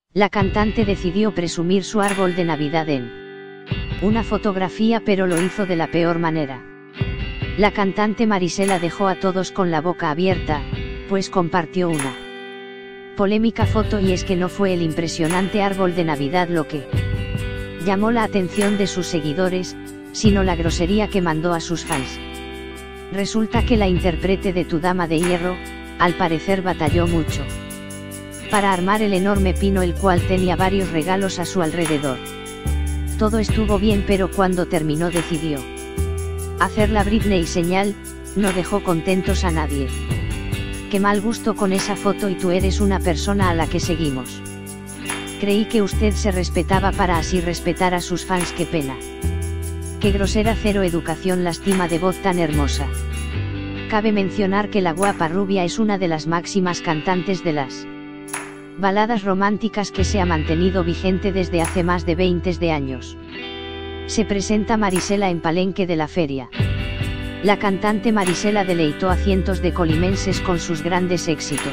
La cantante decidió presumir su árbol de Navidad en una fotografía, pero lo hizo de la peor manera. La cantante Marisela dejó a todos con la boca abierta, pues compartió una polémica foto, y es que no fue el impresionante árbol de Navidad lo que llamó la atención de sus seguidores, sino la grosería que mandó a sus fans. Resulta que la intérprete de Tu Dama de Hierro, al parecer batalló mucho para armar el enorme pino, el cual tenía varios regalos a su alrededor. Todo estuvo bien, pero cuando terminó decidió hacer la Britney señal, no dejó contentos a nadie. Qué mal gusto con esa foto, y tú eres una persona a la que seguimos. Creí que usted se respetaba para así respetar a sus fans. Qué pena. Qué grosera, cero educación, lástima de voz tan hermosa. Cabe mencionar que la guapa rubia es una de las máximas cantantes de las baladas románticas, que se ha mantenido vigente desde hace más de 20 años. Se presenta Marisela en Palenque de la Feria. La cantante Marisela deleitó a cientos de colimenses con sus grandes éxitos.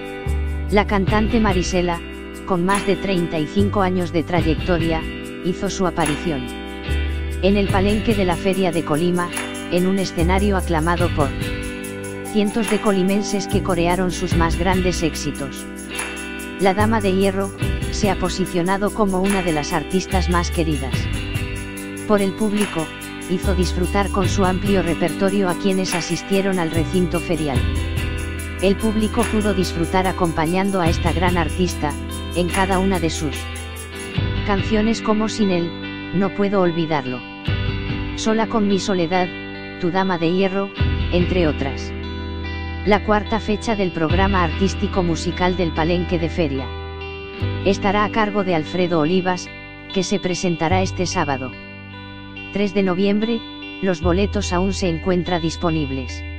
La cantante Marisela, con más de 35 años de trayectoria, hizo su aparición en el Palenque de la Feria de Colima, en un escenario aclamado por cientos de colimenses que corearon sus más grandes éxitos. La Dama de Hierro se ha posicionado como una de las artistas más queridas por el público, hizo disfrutar con su amplio repertorio a quienes asistieron al recinto ferial. El público pudo disfrutar acompañando a esta gran artista en cada una de sus canciones, como Sin él, No puedo olvidarlo, Sola con mi soledad, Tu Dama de Hierro, entre otras. La cuarta fecha del programa artístico musical del Palenque de Feria estará a cargo de Alfredo Olivas, que se presentará este sábado 3 de noviembre, los boletos aún se encuentran disponibles.